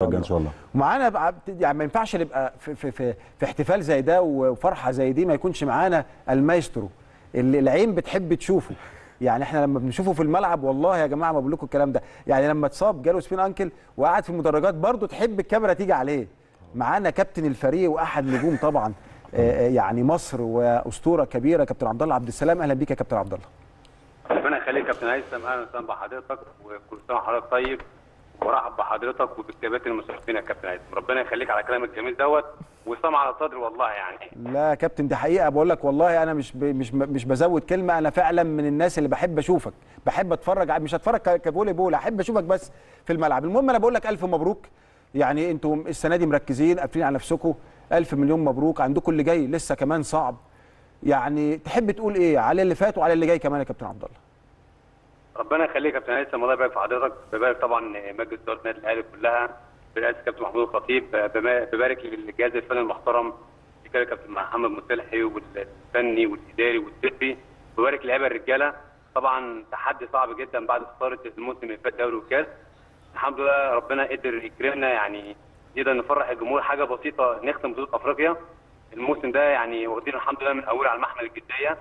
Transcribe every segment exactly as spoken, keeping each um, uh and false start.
ان شاء الله. ومعانا يعني ما ينفعش نبقى في, في, في, في احتفال زي ده وفرحه زي دي ما يكونش معانا المايسترو اللي العين بتحب تشوفه. يعني احنا لما بنشوفه في الملعب والله يا جماعه ما بقول لكم الكلام ده، يعني لما اتصاب جاله سبين انكل وقعد في المدرجات برضه تحب الكاميرا تيجي عليه. معانا كابتن الفريق واحد نجوم طبعا يعني مصر واسطوره كبيره كابتن عبد الله عبد السلام. اهلا بيك يا كابتن عبد الله. ربنا يخليك يا كابتن هيثم، اهلا وسهلا بحضرتك وكل سنه وحضرتك طيب، وارحب بحضرتك وبالكباتن المشرفين يا كابتن هيثم. ربنا يخليك على كلامك الجميل دوت وسام على صدري والله. يعني لا يا كابتن دي حقيقه بقول لك والله انا مش ب... مش مش بزود كلمه، انا فعلا من الناس اللي بحب اشوفك، بحب اتفرج، مش هتفرج كفولي بول، احب اشوفك بس في الملعب. المهم انا بقول لك الف مبروك، يعني انتم السنه دي مركزين قافلين على نفسكم، الف مليون مبروك. عندكم اللي جاي لسه كمان صعب، يعني تحب تقول ايه على اللي فات وعلى اللي جاي كمان يا كابتن عبد الله؟ ربنا يخليك يا كابتن هيثم، الله يبارك في حضرتك. ببارك طبعا مجلس اداره النادي الاهلي كلها برئاسه كابتن محمود الخطيب، ببارك للجهاز الفني المحترم كابتن محمد مصلحي والفني والاداري والطبي، ببارك لعيبه الرجاله. طبعا تحدي صعب جدا بعد خساره الموسم اللي فات دوري والكاس، الحمد لله ربنا قدر يكرمنا، يعني نقدر نفرح الجمهور حاجه بسيطه، نختم بطوله افريقيا الموسم ده، يعني واخدين الحمد لله من اوله على المحمل الجديه.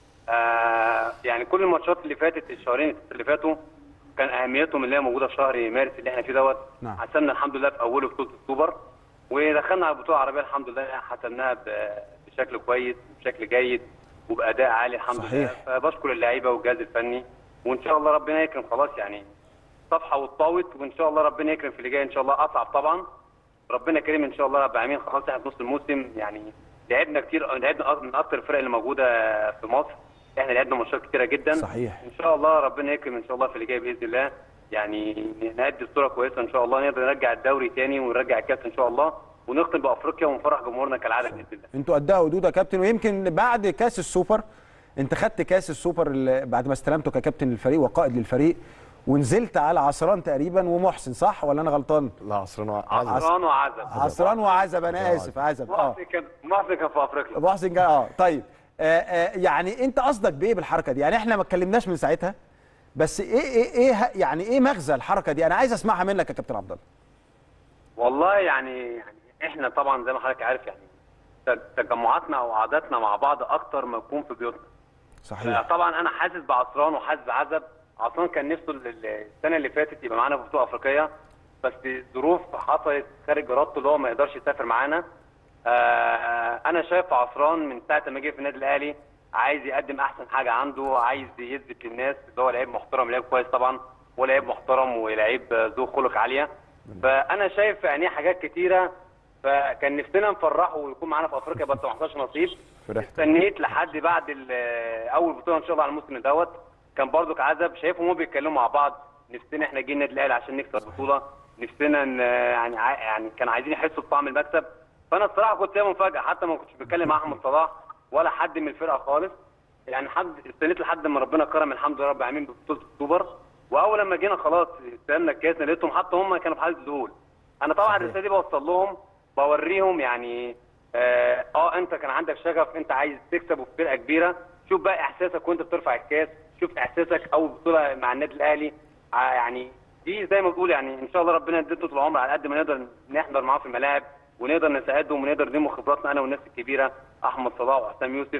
آه يعني كل الماتشات اللي فاتت الشهرين اللي فاتوا كان اهميتهم اللي هي موجوده في شهر مارس اللي احنا فيه دوت. نعم. حسمنا الحمد لله في اوله بطوله السوبر ودخلنا على البطوله العربيه الحمد لله حسمناها بشكل كويس وبشكل جيد وباداء عالي الحمد صحيح. لله. فبشكر اللعيبه والجهاز الفني، وان شاء الله ربنا يكرم خلاص، يعني صفحه واتطاوت، وان شاء الله ربنا يكرم في اللي جاي ان شاء الله اصعب طبعا. ربنا كريم ان شاء الله رب العالمين. خلاص احنا في نص الموسم، يعني لعبنا كتير، لعبنا من اكثر الفرق اللي موجوده في مصر، احنا لعبنا ماتشات كتيره جدا. صحيح. ان شاء الله ربنا يكرم ان شاء الله في اللي جاي باذن الله، يعني نأدي بصوره كويسه ان شاء الله، نقدر نرجع الدوري تاني ونرجع الكاس ان شاء الله، ونختم بافريقيا ونفرح جمهورنا كالعاده باذن الله. انتوا قدها حدود يا كابتن، ويمكن بعد كاس السوبر انت خدت كاس السوبر بعد ما استلمته ككابتن للفريق وقائد للفريق، ونزلت على عصران تقريبا ومحسن، صح ولا انا غلطان؟ لا عصران وعزب. عصران وعزب. عصران وعزب انا اسف عزب. اه محسن كان محسن كان في افريقيا. محسن كان اه طيب. آه آه يعني انت قصدك بايه بالحركه دي؟ يعني احنا ما اتكلمناش من ساعتها، بس ايه ايه ايه يعني ايه مغزى الحركه دي؟ انا عايز اسمعها منك يا كابتن عبد الله. والله يعني يعني احنا طبعا زي ما حضرتك عارف، يعني تجمعاتنا او قعداتنا مع بعض اكتر ما يكون في بيوتنا. صحيح. طبعا انا حاسس بعصران وحاسس بعزب. عصران كان نفسه السنه اللي فاتت يبقى معانا في بطوله افريقيه، بس ظروف حصلت خارج ارادته اللي هو ما يقدرش يسافر معانا. آه انا شايف عصران من ساعه ما جه في النادي الاهلي عايز يقدم احسن حاجه عنده، عايز يثبت للناس اللي هو لعيب محترم، لعيب كويس طبعا، ولعيب محترم ولعيب ذو خلق عاليه. فانا شايف في عينيه حاجات كتيره، فكان نفسنا نفرحه ويكون معانا في افريقيا، بس ما حصلش نصيب. استنيت لحد بعد اول بطوله ان شاء الله على الموسم دوت، كان برضك عزب شايفهم هم بيتكلموا مع بعض، نفسنا احنا جايين النادي الاهلي عشان نكسب البطوله، نفسنا يعني يعني كانوا عايزين يحسوا بطعم المكسب. فانا الصراحه كنت سايبها مفاجاه، حتى ما كنتش بتكلم مع احمد صلاح ولا حد من الفرقه خالص، يعني حد استنيت لحد ما ربنا كرم الحمد لله رب العالمين ببطوله السوبر. واول لما جينا خلاص استلمنا الكاس لقيتهم حتى هم كانوا في حاله ذهول. انا طبعا الرساله دي بوصل لهم، بوريهم يعني اه, اه انت كان عندك شغف، انت عايز تكسب وفي فرقه كبيره، شوف بقى احساسك وانت بترفع الكاس، شوف احساسك اول بطوله مع النادي الاهلي. يعني دي زي ما بتقول يعني ان شاء الله ربنا يديله طول العمر على قد ما نقدر نحضر معاه في الملاعب ونقدر نساعدهم ونقدر ننمو خبراتنا انا والناس الكبيره احمد صلاح وحسام يوسف.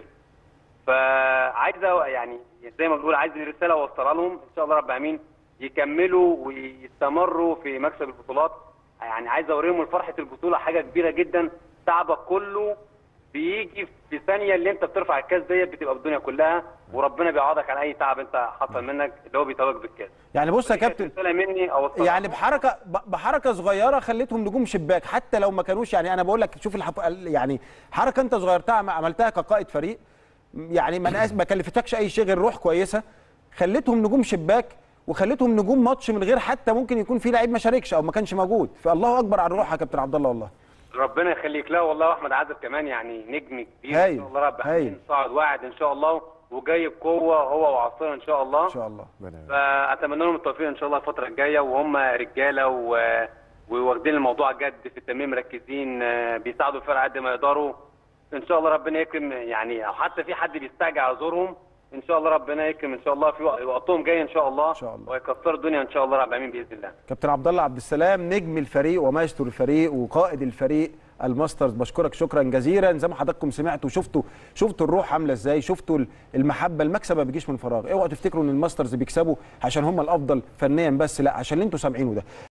فعايز يعني زي ما بنقول عايز الرساله اوصلها لهم ان شاء الله رب العالمين يكملوا ويستمروا في مكسب البطولات. يعني عايز اوريهم فرحه البطوله حاجه كبيره جدا، تعبك كله بيجي في ثانيه اللي انت بترفع الكاس ديت بتبقى بالدنيا كلها، وربنا بيعوضك على اي تعب انت حصل منك اللي هو بيتوج بالكاس. يعني بص يا كابتن مني يعني بحركه بحركه صغيره خليتهم نجوم شباك حتى لو ما كانوش، يعني انا بقول لك شوف الحف... يعني حركه انت صغيرتها عملتها كقائد فريق، يعني ما ما كلفتكش اي شيء غير روح كويسه، خليتهم نجوم شباك وخليتهم نجوم ماتش من غير حتى ممكن يكون في لعيب ما شاركش او ما كانش موجود. فالله اكبر على الروح يا كابتن عبد الله والله. ربنا يخليك. لا والله واحمد عزب كمان يعني نجم كبير هايل. ان شاء الله رب العالمين، صاعد واعد ان شاء الله وجاي بقوه هو وعصير ان شاء الله. ان شاء الله. فاتمنى لهم التوفيق ان شاء الله الفتره الجايه، وهم رجاله و... وواخدين الموضوع جد في التمرين، مركزين بيساعدوا الفرقه قد ما يقدروا. ان شاء الله ربنا يكرم، يعني او حتى في حد بيستعجل على زورهم ان شاء الله ربنا يكرم ان شاء الله في وقتهم جاي ان شاء الله، ان شاء الله ويكسروا الدنيا ان شاء الله رب العالمين باذن الله. كابتن عبد الله عبد السلام نجم الفريق ومايسترو الفريق وقائد الفريق الماسترز، بشكرك شكرا جزيلا. زي ما حضراتكم سمعتوا وشفتوا شفتوا الروح عامله ازاي، شفتوا المحبه، المكسب ما بيجيش من فراغ. اوعوا تفتكروا ان الماسترز بيكسبوا عشان هم الافضل فنيا بس، لا، عشان اللي انتوا سامعينه ده.